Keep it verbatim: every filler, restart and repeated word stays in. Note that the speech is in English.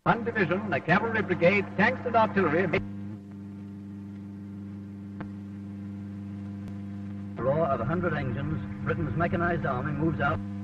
One division, a cavalry brigade, tanks and artillery. Roar of a hundred engines, Britain's mechanized army moves out.